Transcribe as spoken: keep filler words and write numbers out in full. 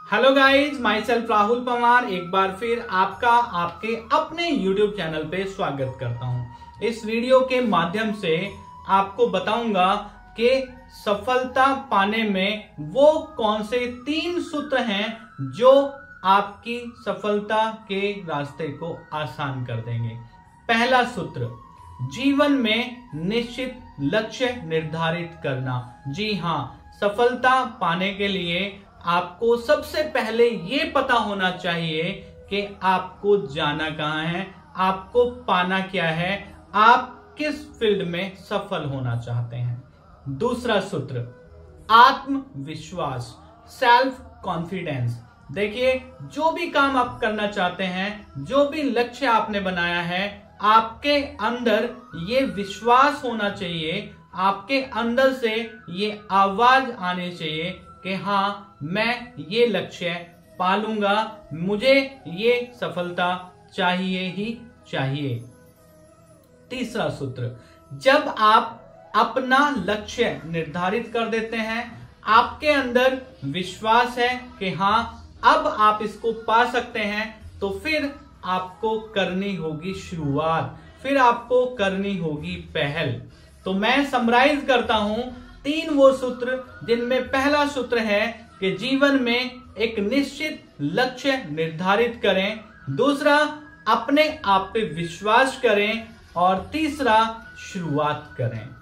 Hello guys, myself Rahul Pawar एक बार फिर आपका आपके अपने यूट्यूब चैनल पे स्वागत करता हूं। इस वीडियो के माध्यम से आपको बताऊंगा कि सफलता पाने में वो कौन से तीन सूत्र हैं जो आपकी सफलता के रास्ते को आसान कर देंगे। पहला सूत्र, जीवन में निश्चित लक्ष्य निर्धारित करना। जी हां, सफलता पाने के लिए आपको सबसे पहले ये पता होना चाहिए कि आपको जाना कहां है, आपको पाना क्या है, आप किस फील्ड में सफल होना चाहते हैं। दूसरा सूत्र, आत्मविश्वास, सेल्फ कॉन्फिडेंस। देखिए, जो भी काम आप करना चाहते हैं, जो भी लक्ष्य आपने बनाया है, आपके अंदर ये विश्वास होना चाहिए, आपके अंदर से ये आवाज आनी चाहिए कि हाँ, मैं ये लक्ष्य पालूंगा, मुझे ये सफलता चाहिए ही चाहिए। तीसरा सूत्र, जब आप अपना लक्ष्य निर्धारित कर देते हैं, आपके अंदर विश्वास है कि हाँ, अब आप इसको पा सकते हैं, तो फिर आपको करनी होगी शुरुआत, फिर आपको करनी होगी पहल। तो मैं समराइज करता हूं तीन वो सूत्र, जिनमें पहला सूत्र है कि जीवन में एक निश्चित लक्ष्य निर्धारित करें, दूसरा अपने आप पे विश्वास करें और तीसरा शुरुआत करें।